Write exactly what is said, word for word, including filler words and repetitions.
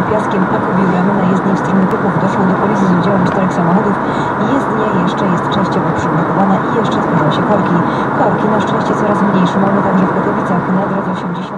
piaskiem powiewamiona jezdnia w stronę Tychów. Doszło do kolizji z udziałem czterech samochodów. Jezdnia jeszcze jest częściowo przyblokowana i jeszcze tworzą się korki. Korki na szczęście coraz mniejsze mamy także w Katowicach na drodze osiemdziesiąt.